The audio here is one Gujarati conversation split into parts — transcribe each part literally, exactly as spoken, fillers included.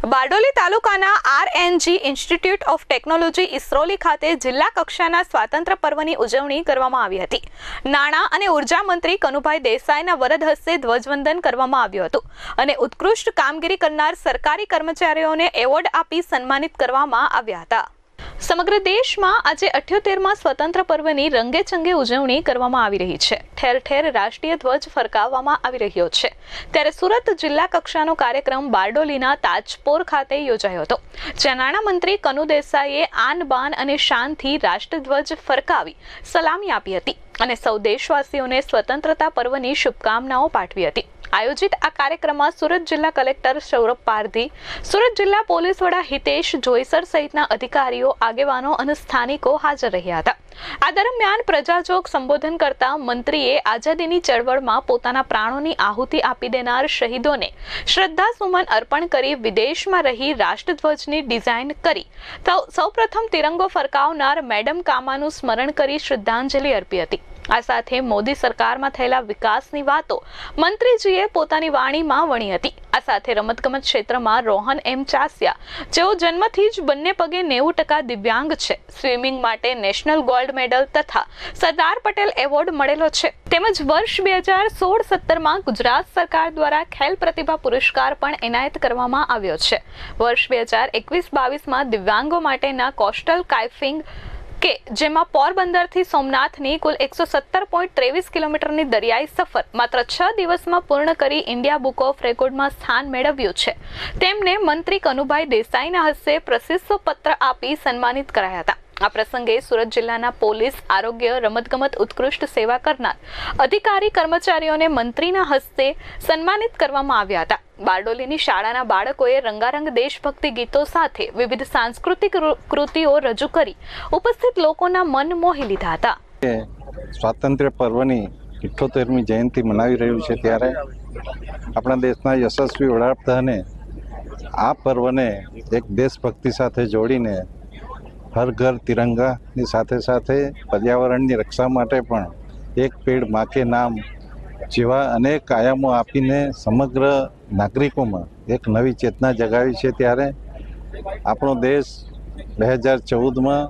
બારડોલી તાલુકાના RNG Institute of Technology Isroli ખાતે જિલ્લા કક્ષાના સ્વાતંત્ર્ય પર્વની ઉજવણી કરવામાં આવી હતી. નાણાં અને ઉર્જા મંત્રી કનુભાઈ દેસાઈના વરદ હસ્તે ધ્વજવંદન કરવામાં આવ્યું હતું અને ઉત્કૃષ્ટ કામગીરી કરનાર સરકારી કર્મચારીઓને એવોર્ડ આપી સન્માનિત કરવામાં આવ્યા હતા. સમગ્ર દેશમાં આજે અઠ્યોતેરમાં સ્વતંત્ર પર્વની રંગેચંગે ઉજવણી કરવામાં આવી રહી છે. ઠેર ઠેર રાષ્ટ્રીય ધ્વજ ફરકાવવામાં આવી રહ્યો છે. ત્યારે સુરત જિલ્લા કક્ષાનો કાર્યક્રમ બારડોલીના તાજપોર ખાતે યોજાયો હતો, જ્યાં નાણામંત્રી કનુ દેસાઈએ આન બાન અને શાનથી રાષ્ટ્રધ્વજ ફરકાવી સલામી આપી હતી અને સૌ દેશવાસીઓને સ્વતંત્રતા પર્વની શુભકામનાઓ પાઠવી હતી. આયોજિત આ કાર્યક્રમમાં સુરત જિલ્લા કલેક્ટર સૌરભ પારધી, સુરત જિલ્લા પોલીસ વડા હિતેશ જોઈસર સહિતના અધિકારીઓ, આગેવાનો અને સ્થાનિકો હાજર રહ્યા હતા. આ દરમિયાન પ્રજાજોગ સંબોધન કરતા મંત્રીએ આઝાદીની ચળવળમાં પોતાના પ્રાણોની આહુતિ આપી દેનાર શહીદોને શ્રદ્ધાસુમન અર્પણ કરી વિદેશમાં રહી રાષ્ટ્રધ્વજની ડિઝાઇન કરી સૌપ્રથમ તિરંગો ફરકાવનાર મેડમ કામાનું સ્મરણ કરી શ્રદ્ધાંજલિ અર્પી હતી. આ સાથે મોદી સરકારમાં થયેલા વિકાસની વાતો મંત્રીજીએ પોતાની વાણીમાં વણી હતી. આ સાથે રમતગમત ક્ષેત્રમાં રોહન એમ ચાસિયા, જેઓ જન્મથી જ બંને પગે નેવું ટકા દિવ્યાંગ છે, સ્વિમિંગ માટે નેશનલ ગોલ્ડ મેડલ તથા સરદાર પટેલ એવોર્ડ મળેલો છે. તેમજ વર્ષ બે હજાર સોળ સત્તરમાં ગુજરાત સરકાર દ્વારા ખેલ પ્રતિભા પુરસ્કાર પણ એનાયત કરવામાં આવ્યો છે. વર્ષ બે હજાર એકવીસ બાવીસમાં દિવ્યાંગો માટેના કોસ્ટલ કાઇફિંગ કે જેમાં પોરબંદરથી સોમનાથની કુલ એકસો સત્તર પોઈન્ટ ત્રેવીસ કિલોમીટરની દરિયાઈ સફર માત્ર છ દિવસમાં પૂર્ણ કરી ઇન્ડિયા બુક ઓફ રેકોર્ડમાં સ્થાન મેળવ્યું છે. તેમને મંત્રી કનુભાઈ દેસાઈના હસ્તે પ્રશસ્તિ પત્ર આપી સન્માનિત કરાયા હતા. આ પ્રસંગે સુરત જિલ્લાના પોલીસ, આરોગ્ય, રમતગમત ઉત્કૃષ્ટ સેવા કરનાર અધિકારી કર્મચારીઓને મંત્રીના હસ્તે સન્માનિત કરવામાં આવ્યા હતા. બારડોલીની શાળાના બાળકોએ રંગારંગ દેશભક્તિ ગીતો સાથે વિવિધ સાંસ્કૃતિક કૃતિઓ રજૂ કરી ઉપસ્થિત લોકોના મન મોહી લીધા હતા. સ્વાતંત્ર્ય પર્વની ઇઠ્ઠોતેરમી જયંતિ મનાવી રહ્યું છે, ત્યારે આપણા દેશના યશસ્વી વડાપ્રધાને આ પર્વને એક દેશભક્તિ સાથે જોડીને હર ઘર તિરંગાની સાથે સાથે પર્યાવરણની રક્ષા માટે પણ એક પેડ માં કે નામ જેવા અનેક આયામો આપીને સમગ્ર નાગરિકોમાં એક નવી ચેતના જગાવી છે. ત્યારે આપણો દેશ બે હજાર ચૌદમાં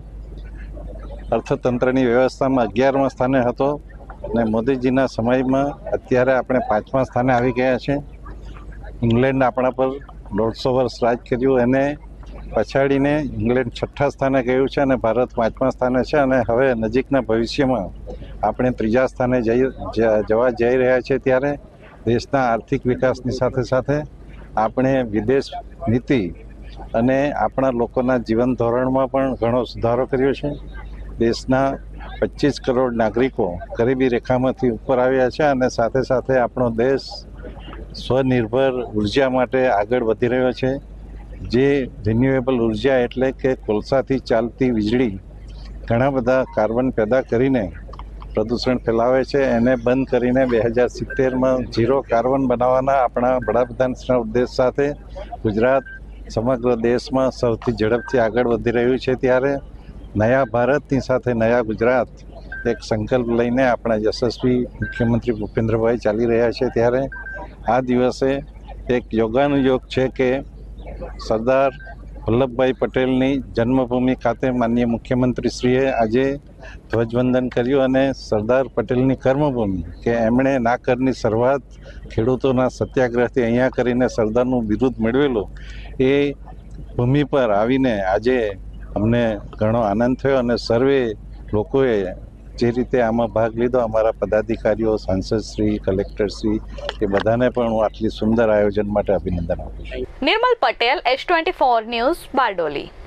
અર્થતંત્રની વ્યવસ્થામાં અગિયારમા સ્થાને હતો અને મોદીજીના સમયમાં અત્યારે આપણે પાંચમા સ્થાને આવી ગયા છે. ઇંગ્લેન્ડ આપણા પર દોઢસો વર્ષ રાજ કર્યું, એને પછાડીને ઇંગ્લેન્ડ છઠ્ઠા સ્થાને ગયું છે અને ભારત પાંચમા સ્થાને છે. અને હવે નજીકના ભવિષ્યમાં આપણે ત્રીજા સ્થાને જઈ જવા જઈ રહ્યા છે. ત્યારે દેશના આર્થિક વિકાસની સાથે સાથે આપણે વિદેશ નીતિ અને આપણા લોકોના જીવન ધોરણમાં પણ ઘણો સુધારો કર્યો છે. દેશના પચીસ કરોડ નાગરિકો ગરીબી રેખામાંથી ઉપર આવ્યા છે અને સાથે સાથે આપણો દેશ સ્વનિર્ભર ઉર્જા માટે આગળ વધી રહ્યો છે. જે રિન્યુએબલ ઉર્જા એટલે કે કોલસાથી ચાલતી વીજળી ઘણા બધા કાર્બન પેદા કરીને પ્રદૂષણ ફેલાવે છે, એને બંધ કરીને બે હજાર સિત્તેરમાં ઝીરો કાર્બન બનાવવાના આપણા વડાપ્રધાનના ઉદ્દેશ સાથે ગુજરાત સમગ્ર દેશમાં સૌથી ઝડપથી આગળ વધી રહ્યું છે. ત્યારે નયા ભારતની સાથે નયા ગુજરાત એક સંકલ્પ લઈને આપણા યશસ્વી મુખ્યમંત્રી ભૂપેન્દ્રભાઈ ચાલી રહ્યા છે. ત્યારે આ દિવસે એક યોગાનુયોગ છે કે સરદાર વલ્લભભાઈ પટેલની જન્મભૂમિ ખાતે માનનીય મુખ્યમંત્રીશ્રીએ આજે ધ્વજવંદન કર્યું અને સરદાર પટેલની કર્મભૂમિ કે એમણે ના કરની શરૂઆત ખેડૂતોના સત્યાગ્રહથી અહીંયા કરીને સરદારનું બિરુદ મેળવેલું, એ ભૂમિ પર આવીને આજે અમને ઘણો આનંદ થયો અને સર્વે લોકોએ જે રીતે આમાં ભાગ લીધો, અમારા પદાધિકારીઓ, સાંસદશ્રી, કલેક્ટરશ્રી, એ બધાને પણ હું આટલી સુંદર આયોજન માટે અભિનંદન આપું છું. Nirmal Patel, S twenty four news, Bardoli.